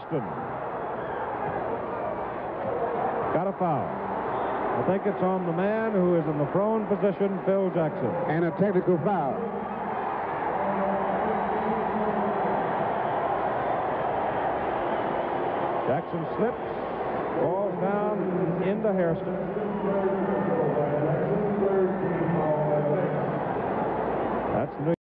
Hairston. Got a foul. I think it's on the man who is in the prone position, Phil Jackson. And a technical foul. Jackson slips, falls down into Hairston. That's New